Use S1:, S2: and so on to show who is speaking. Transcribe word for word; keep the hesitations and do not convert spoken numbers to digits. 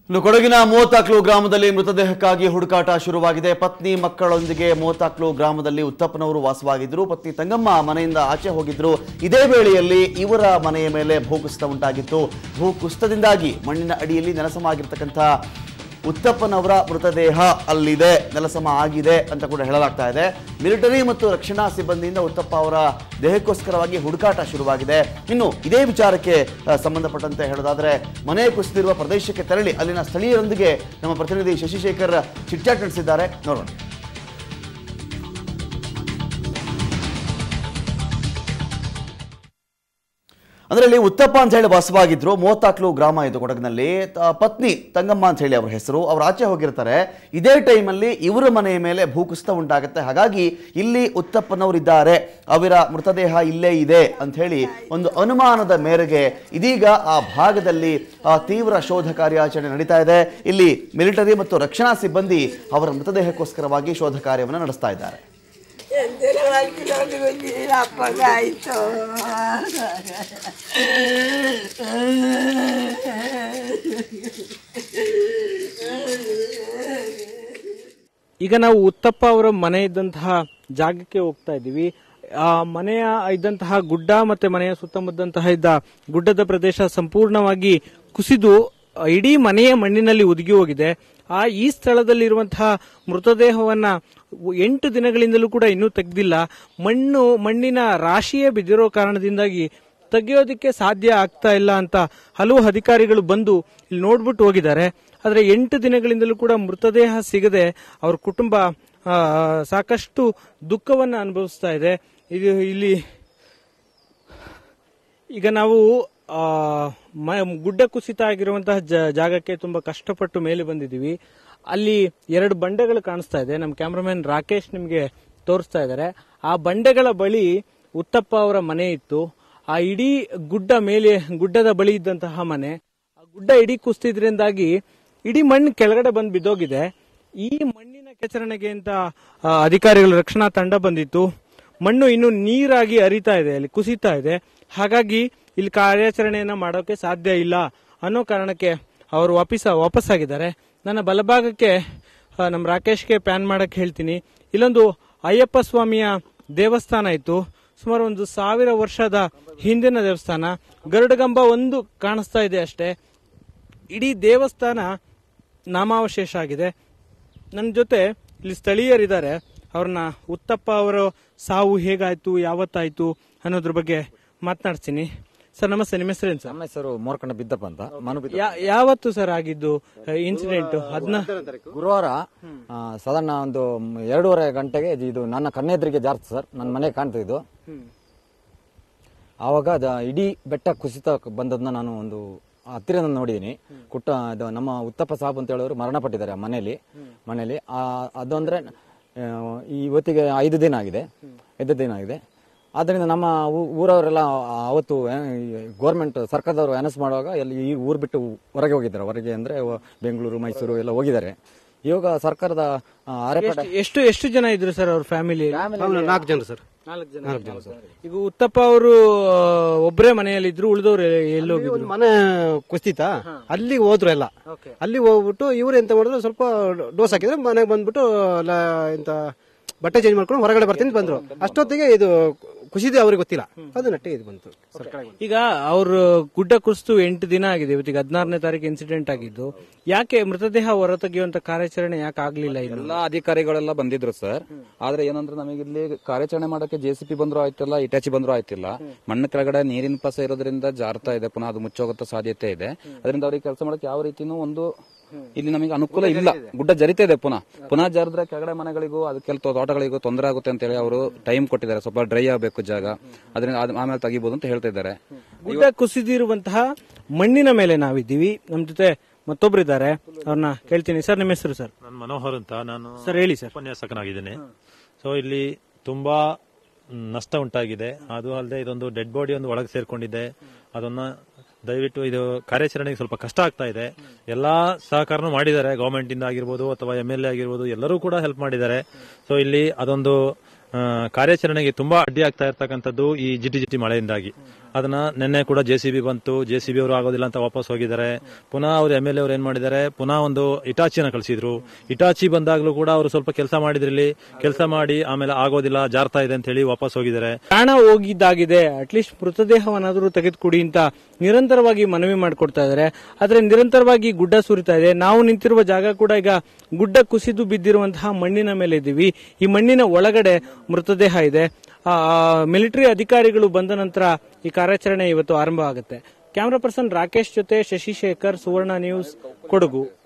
S1: ಇನ್ನು ಕೊಡಗಿನ ಮೋತಾಕ್ಲು ಗ್ರಾಮದಲ್ಲಿ ಮೃತದೇಹಕ್ಕಾಗಿ ಹುಡುಕಾಟ ಶುರುವಾಗಿದೆ. ಪತ್ನಿ ಮಕ್ಕಳೊಂದಿಗೆ ಮೋತಾಕ್ಲು ಗ್ರಾಮದಲ್ಲಿ ಉತ್ತಪ್ಪನವರು ವಾಸವಾಗಿದ್ದರು. ಪತ್ನಿ ತಂಗಮ್ಮ ಮನೆಯಿಂದ ಆಚೆ ಹೋಗಿದ್ರು. ಇದೇ ವೇಳೆಯಲ್ಲಿ ಇವರ ಮನೆಯ ಮೇಲೆ ಭೂಕುಸಿತ ಉಂಟಾಗಿತ್ತು. ಭೂಕುಸಿತದಿಂದಾಗಿ ಮಣ್ಣಿನ ಅಡಿಯಲ್ಲಿ ನೆಲಸಮ ಆಗಿರ್ತಕ್ಕಂಥ ಉತ್ತಪ್ಪನವರ ಮೃತದೇಹ ಅಲ್ಲಿದೆ, ನೆಲಸಮ ಆಗಿದೆ ಅಂತ ಕೂಡ ಹೇಳಲಾಗ್ತಾ ಇದೆ. ಮಿಲಿಟರಿ ಮತ್ತು ರಕ್ಷಣಾ ಸಿಬ್ಬಂದಿಯಿಂದ ಉತ್ತಪ್ಪ ಅವರ ದೇಹಕ್ಕೋಸ್ಕರವಾಗಿ ಹುಡುಕಾಟ ಶುರುವಾಗಿದೆ. ಇನ್ನು ಇದೇ ವಿಚಾರಕ್ಕೆ ಸಂಬಂಧಪಟ್ಟಂತೆ ಹೇಳೋದಾದ್ರೆ, ಮನೆ ಕುಸಿದಿರುವ ಪ್ರದೇಶಕ್ಕೆ ತೆರಳಿ ಅಲ್ಲಿನ ಸ್ಥಳೀಯರೊಂದಿಗೆ ನಮ್ಮ ಪ್ರತಿನಿಧಿ ಶಶಿಶೇಖರ್ ಚಿಟ್ಚಾಟ್ ನಡೆಸಿದ್ದಾರೆ. ನೋಡೋಣ. ಅದರಲ್ಲಿ ಉತ್ತಪ್ಪ ಅಂತ ಹೇಳಿ ವಾಸವಾಗಿದ್ರು. ಮೋತಾಕ್ಲು ಗ್ರಾಮ ಇದು ಕೊಡಗಿನಲ್ಲಿ. ಪತ್ನಿ ತಂಗಮ್ಮ ಅಂತ ಹೇಳಿ ಅವ್ರ ಹೆಸರು. ಅವ್ರು ಆಚೆ ಹೋಗಿರ್ತಾರೆ. ಇದೇ ಟೈಮಲ್ಲಿ ಇವರ ಮನೆಯ ಮೇಲೆ ಭೂಕುಸಿತ ಉಂಟಾಗುತ್ತೆ. ಹಾಗಾಗಿ ಇಲ್ಲಿ ಉತ್ತಪ್ಪನವರು ಇದ್ದಾರೆ, ಅವರ ಮೃತದೇಹ ಇಲ್ಲೇ ಇದೆ ಅಂತ ಹೇಳಿ ಒಂದು ಅನುಮಾನದ ಮೇರೆಗೆ ಇದೀಗ ಆ ಭಾಗದಲ್ಲಿ ತೀವ್ರ ಶೋಧ ಕಾರ್ಯಾಚರಣೆ ನಡೀತಾ ಇದೆ. ಇಲ್ಲಿ ಮಿಲಿಟರಿ ಮತ್ತು ರಕ್ಷಣಾ ಸಿಬ್ಬಂದಿ ಅವರ ಮೃತದೇಹಕ್ಕೋಸ್ಕರವಾಗಿ ಶೋಧ ಕಾರ್ಯವನ್ನು ನಡೆಸ್ತಾ ಇದ್ದಾರೆ.
S2: ಈಗ ನಾವು ಉತ್ತಪ್ಪ ಅವರ ಮನೆ ಇದ್ದಂತಹ ಜಾಗಕ್ಕೆ ಹೋಗ್ತಾ ಇದ್ದೀವಿ. ಆ ಮನೆಯ ಇದ್ದಂತಹ ಗುಡ್ಡ ಮತ್ತೆ ಮನೆಯ ಸುತ್ತಮುತ್ತಂತಹ ಇದ್ದ ಗುಡ್ಡದ ಪ್ರದೇಶ ಸಂಪೂರ್ಣವಾಗಿ ಕುಸಿದು ಇಡೀ ಮನೆಯ ಮಣ್ಣಿನಲ್ಲಿ ಉದುಗಿ ಹೋಗಿದೆ. ಆ ಈ ಸ್ಥಳದಲ್ಲಿರುವಂತಹ ಮೃತದೇಹವನ್ನ ಎಂಟು ದಿನಗಳಿಂದಲೂ ಕೂಡ ಇನ್ನೂ ತೆಗೆದಿಲ್ಲ. ಮಣ್ಣು ಮಣ್ಣಿನ ರಾಶಿಯೇ ಬಿದ್ದಿರೋ ಕಾರಣದಿಂದಾಗಿ ತೆಗೆಯೋದಕ್ಕೆ ಸಾಧ್ಯ ಆಗ್ತಾ ಇಲ್ಲ ಅಂತ ಹಲವು ಅಧಿಕಾರಿಗಳು ಬಂದು ಇಲ್ಲಿ ನೋಡ್ಬಿಟ್ಟು ಹೋಗಿದ್ದಾರೆ. ಆದರೆ ಎಂಟು ದಿನಗಳಿಂದಲೂ ಕೂಡ ಮೃತದೇಹ ಸಿಗದೆ ಅವ್ರ ಕುಟುಂಬ ಸಾಕಷ್ಟು ದುಃಖವನ್ನು ಅನುಭವಿಸ್ತಾ ಇದೆ. ಇದು ಇಲ್ಲಿ ಈಗ ನಾವು ಆ ಗುಡ್ಡ ಕುಸಿತ ಆಗಿರುವಂತಹ ಜಾಗಕ್ಕೆ ತುಂಬಾ ಕಷ್ಟಪಟ್ಟು ಮೇಲೆ ಬಂದಿದ್ದೀವಿ. ಅಲ್ಲಿ ಎರಡು ಬಂಡೆಗಳು ಕಾಣಿಸ್ತಾ ಇದೆ. ನಮ್ಮ ಕ್ಯಾಮ್ರಾಮನ್ ರಾಕೇಶ್ ನಿಮ್ಗೆ ತೋರಿಸ್ತಾ ಇದ್ದಾರೆ. ಆ ಬಂಡೆಗಳ ಬಳಿ ಉತ್ತಪ್ಪ ಅವರ ಮನೆ ಇತ್ತು. ಆ ಇಡೀ ಗುಡ್ಡ ಮೇಲೆ ಗುಡ್ಡದ ಬಳಿ ಇದ್ದಂತಹ ಮನೆ, ಆ ಗುಡ್ಡ ಇಡೀ ಕುಸಿದ್ರಿಂದಾಗಿ ಇಡೀ ಮಣ್ಣು ಕೆಳಗಡೆ ಬಂದು ಬಿದ್ದೋಗಿದೆ. ಈ ಮಣ್ಣಿನ ಕೆಚರಣೆಗೆ ಅಂತ ಅಧಿಕಾರಿಗಳು ರಕ್ಷಣಾ ತಂಡ ಬಂದಿತ್ತು. ಮಣ್ಣು ಇನ್ನು ನೀರಾಗಿ ಹರಿತಾ ಇದೆ, ಅಲ್ಲಿ ಕುಸಿತಾ ಇದೆ. ಹಾಗಾಗಿ ಇಲ್ಲಿ ಕಾರ್ಯಾಚರಣೆಯನ್ನ ಮಾಡೋಕೆ ಸಾಧ್ಯ ಇಲ್ಲ ಅನ್ನೋ ಕಾರಣಕ್ಕೆ ಅವರು ವಾಪಸ್ ವಾಪಸ್ಸಾಗಿದ್ದಾರೆ. ನನ್ನ ಬಲಭಾಗಕ್ಕೆ ನಮ್ಮ ರಾಕೇಶ್ಗೆ ಪ್ಯಾನ್ ಮಾಡಕ್ ಹೇಳ್ತೀನಿ. ಇಲ್ಲೊಂದು ಅಯ್ಯಪ್ಪ ಸ್ವಾಮಿಯ ದೇವಸ್ಥಾನ ಇತ್ತು. ಸುಮಾರು ಒಂದು ಸಾವಿರ ವರ್ಷದ ಹಿಂದಿನ ದೇವಸ್ಥಾನ. ಗರುಡಗಂಬ ಒಂದು ಕಾಣಿಸ್ತಾ ಇದೆ ಅಷ್ಟೇ. ಇಡೀ ದೇವಸ್ಥಾನ ನಾಮಾವಶೇಷ ಆಗಿದೆ. ನನ್ನ ಜೊತೆ ಇಲ್ಲಿ ಸ್ಥಳೀಯರಿದ್ದಾರೆ. ಅವ್ರನ್ನ ಉತ್ತಪ್ಪ ಅವರ ಸಾವು ಹೇಗಾಯ್ತು, ಯಾವತ್ತಾಯ್ತು ಅನ್ನೋದ್ರ ಬಗ್ಗೆ ಮಾತನಾಡ್ತೀನಿ. ಸರ್ ನಮಸ್ತೆ, ನಿಮ್ಮ ಹೆಸರೇನು ಸರ್?
S3: ನಮ್ಮ ಹೆಸರು ಮೋರ್ಕಂಡ ಬಿದ್ದಪ್ಪ ಅಂತ.
S2: ಯಾವತ್ತು ಸರ್ ಆಗಿದ್ದು ಇನ್ಸಿಡೆಂಟ್? ಹದಿನ
S3: ಗುರುವಾರ ಸಾಧಾರಣ ಒಂದು ಎರಡೂವರೆ ಗಂಟೆಗೆ ಇದು ನನ್ನ ಕಣ್ಣೆದ್ರಿಗೆ ಜಾರ್ತು ಸರ್. ನನ್ನ ಮನೆ ಕಾಣ್ತಿದ್ದು. ಆವಾಗ ಇಡೀ ಬೆಟ್ಟ ಕುಸಿತ ಬಂದದನ್ನ ನಾನು ಒಂದು ಹತ್ತಿರ ನೋಡಿದೀನಿ. ಕುಟ್ಟ ನಮ್ಮ ಉತ್ತಪ್ಪ ಸಾಬ್ ಅಂತ ಹೇಳೋರು ಮರಣ ಪಟ್ಟಿದ್ದಾರೆ ಮನೆಯಲ್ಲಿ ಮನೆಯಲ್ಲಿ ಅದಂದ್ರೆ ಇವತ್ತಿಗೆ ಐದು ದಿನ ಆಗಿದೆ ಐದು ದಿನ ಆಗಿದೆ. ಆದ್ದರಿಂದ ನಮ್ಮ ಊರವರೆಲ್ಲ ಅವತ್ತು ಗೌರ್ಮೆಂಟ್ ಸರ್ಕಾರದವರು ಅನೌನ್ಸ್ ಮಾಡುವಾಗ ಎಲ್ಲಿ ಈ ಊರು ಬಿಟ್ಟು ಹೊರಗೆ ಹೋಗಿದ್ದಾರೆ. ಹೊರಗೆ ಅಂದ್ರೆ ಬೆಂಗಳೂರು, ಮೈಸೂರು ಎಲ್ಲ ಹೋಗಿದ್ದಾರೆ. ಇವಾಗ ಸರ್ಕಾರದ
S2: ಎಷ್ಟು ಎಷ್ಟು ಜನ ಇದ್ರು ಸರ್ ಅವ್ರ ಫ್ಯಾಮಿಲಿ?
S4: ನಾಲ್ಕು ಜನ ಸರ್.
S2: ನಾಲ್ಕು ಜನ ಸರ್. ಈಗ ಉತ್ತಪ್ಪ ಅವರು ಒಬ್ಬರೇ ಮನೆಯಲ್ಲಿ ಇದ್ರು, ಉಳಿದವ್ರು ಎಲ್ಲೋ
S4: ಮನೆ ಕುಸ್ತಿತ ಅಲ್ಲಿಗೆ ಹೋದ್ರು ಎಲ್ಲ. ಅಲ್ಲಿ ಹೋಗ್ಬಿಟ್ಟು ಇವ್ರು ಎಂತ ಮಾಡಿದ್ರು, ಸ್ವಲ್ಪ ಡೋಸ್ ಹಾಕಿದ್ರೆ ಮನೆಗೆ ಬಂದ್ಬಿಟ್ಟು ಎಂತ ಬಟ್ಟೆ ಚೇಂಜ್ ಮಾಡ್ಕೊಂಡು ಹೊರಗಡೆ ಬರ್ತೀನಿ ಬಂದ್ರು. ಅಷ್ಟೊತ್ತಿಗೆ ಇದು ಕುಸಿದು ಅವ್ರಿಗೆ ಗೊತ್ತಿಲ್ಲ, ಅದು ನಟ್ಟಿಗೆ ಇದು ಬಂತು.
S2: ಈಗ ಅವ್ರ ಗುಡ್ಡ ಕುಸಿದು ಎಂಟು ದಿನ ಆಗಿದೆ. ಇವತ್ತಿಗೆ ಹದಿನಾರನೇ ತಾರೀಕು ಇನ್ಸಿಡೆಂಟ್ ಆಗಿದ್ದು. ಯಾಕೆ ಮೃತದೇಹ ಹೊರತೆಗೆಯುವಂತ ಕಾರ್ಯಾಚರಣೆ ಯಾಕೆ ಆಗ್ಲಿಲ್ಲ?
S5: ಎಲ್ಲ ಅಧಿಕಾರಿಗಳೆಲ್ಲ ಬಂದಿದ್ರು ಸರ್. ಆದ್ರೆ ಏನಂದ್ರೆ ನಮಗೆ ಇಲ್ಲಿ ಕಾರ್ಯಾಚರಣೆ ಮಾಡಕ್ಕೆ ಜೆಸಿಪಿ ಬಂದ್ರು ಆಯ್ತಿಲ್ಲ, ಇಟಾಚಿ ಬಂದ್ರು ಆಯ್ತಿಲ್ಲ. ಮಣ್ಣು ಕೆಳಗಡೆ ನೀರಿನ ಪಸ ಇರೋದ್ರಿಂದ ಜಾರ್ತಾ ಇದೆ, ಪುನಃ ಅದು ಮುಚ್ಚೋಗತ್ತ ಸಾಧ್ಯತೆ ಇದೆ. ಅದರಿಂದ ಅವ್ರಿಗೆ ಕೆಲಸ ಮಾಡಕ್ಕೆ ಯಾವ ರೀತಿನೂ ಒಂದು ಇಲ್ಲಿ ನಮಗೆ ಅನುಕೂಲ ಇಲ್ಲ. ಗುಡ್ಡ ಜರಿತಾ ಇದೆ, ಪುನಃ ಪುನಃ ಜರಿದ್ರೆ ಕೆಳಗಡೆ ಮನೆಗಳಿಗೂ ಅದಕ್ಕೆ ತೋಟಗಳಿಗೂ ತೊಂದರೆ ಆಗುತ್ತೆ ಅಂತ ಹೇಳಿ ಅವರು ಟೈಮ್ ಕೊಟ್ಟಿದ್ದಾರೆ. ಸ್ವಲ್ಪ ಡ್ರೈ ಆಗಬೇಕು ಜಾಗ, ಅದರಿಂದ ಆಮೇಲೆ ತೆಗಿಬಹುದು ಅಂತ ಹೇಳ್ತಾ ಇದ್ದಾರೆ.
S2: ಗುಡ್ಡ ಕುಸಿದಿರುವಂತಹ ಮಣ್ಣಿನ ಮೇಲೆ ನಾವಿದ್ದೀವಿ. ನಮ್ ಜೊತೆ ಮತ್ತೊಬ್ಬರಿದ್ದಾರೆ, ಅವ್ರನ್ನ ಕೇಳ್ತೀನಿ. ಸರ್ ನಿಮ್ಮ ಹೆಸರು? ಸರ್
S6: ನಾನು ಮನೋಹರ್ ಅಂತ. ನಾನು
S2: ಸರ್ ಹೇಳಿ ಸರ್.
S6: ಉಪನ್ಯಾಸಕನಾಗಿದ್ದೇನೆ. ಸೊ ಇಲ್ಲಿ ತುಂಬಾ ನಷ್ಟ ಉಂಟಾಗಿದೆ. ಅದು ಅಲ್ಲದೆ ಇದೊಂದು ಡೆಡ್ ಬಾಡಿ ಒಂದು ಒಳಗೆ ಸೇರ್ಕೊಂಡಿದೆ. ಅದನ್ನ ದಯವಿಟ್ಟು ಇದು ಕಾರ್ಯಾಚರಣೆಗೆ ಸ್ವಲ್ಪ ಕಷ್ಟ ಆಗ್ತಾ ಇದೆ. ಎಲ್ಲಾ ಸಹಕಾರನೂ ಮಾಡಿದ್ದಾರೆ, ಗವರ್ಮೆಂಟ್ ಇಂದ ಆಗಿರ್ಬೋದು ಅಥವಾ ಎಂ ಎಲ್ ಎ ಆಗಿರ್ಬೋದು, ಎಲ್ಲರೂ ಕೂಡ ಹೆಲ್ಪ್ ಮಾಡಿದ್ದಾರೆ. ಸೊ ಇಲ್ಲಿ ಅದೊಂದು ಕಾರ್ಯಾಚರಣೆಗೆ ತುಂಬಾ ಅಡ್ಡಿ ಆಗ್ತಾ ಇರ್ತಕ್ಕಂಥದ್ದು ಈ ಜಿಟಿ ಜಿಟಿ ಮಳೆಯಿಂದಾಗಿ. ಅದನ್ನ ನಿನ್ನೆ ಕೂಡ ಜೆಸಿಬಿ ಬಂತು, ಜೆಸಿಬಿ ಅವರು ಆಗೋದಿಲ್ಲ ಅಂತ ವಾಪಸ್ ಹೋಗಿದ್ದಾರೆ. ಪುನಃ ಅವರು ಎಂ ಎಲ್ ಎ ಅವರು ಏನ್ ಮಾಡಿದ್ದಾರೆ, ಪುನಃ ಒಂದು ಇಟಾಚಿನ ಕಳಿಸಿದ್ರು. ಇಟಾಚಿ ಬಂದಾಗ್ಲೂ ಕೂಡ ಅವರು ಸ್ವಲ್ಪ ಕೆಲಸ ಮಾಡಿದ್ರಲ್ಲಿ ಕೆಲಸ ಮಾಡಿ ಆಮೇಲೆ ಆಗೋದಿಲ್ಲ, ಜಾರ್ತಾ ಇದೆ ಅಂತ ಹೇಳಿ ವಾಪಸ್ ಹೋಗಿದ್ದಾರೆ.
S2: ಪ್ರಾಣ ಹೋಗಿದ್ದಾಗಿದೆ, ಅಟ್ಲೀಸ್ಟ್ ಮೃತದೇಹವನ್ನಾದರೂ ತೆಗೆದುಕೊಡಿ ಅಂತ ನಿರಂತರವಾಗಿ ಮನವಿ ಮಾಡಿಕೊಡ್ತಾ ಇದ್ದಾರೆ. ಆದ್ರೆ ನಿರಂತರವಾಗಿ ಗುಡ್ಡ ಸುರಿತಾ ಇದೆ. ನಾವು ನಿಂತಿರುವ ಜಾಗ ಕೂಡ ಈಗ ಗುಡ್ಡ ಕುಸಿದು ಬಿದ್ದಿರುವಂತಹ ಮಣ್ಣಿನ ಮೇಲೆ ಇದ್ದೀವಿ. ಈ ಮಣ್ಣಿನ ಒಳಗಡೆ ಮೃತದೇಹ ಇದೆ. ಮಿಲಿಟರಿ ಅಧಿಕಾರಿಗಳು ಬಂದ ನಂತರ ಈ ಕಾರ್ಯಾಚರಣೆ ಇವತ್ತು ಆರಂಭ ಆಗುತ್ತೆ. ಕ್ಯಾಮರಾ ಪರ್ಸನ್ ರಾಕೇಶ್ ಜೊತೆ ಶಶಿಶೇಖರ್, ಸುವರ್ಣ ನ್ಯೂಸ್, ಕೊಡಗು.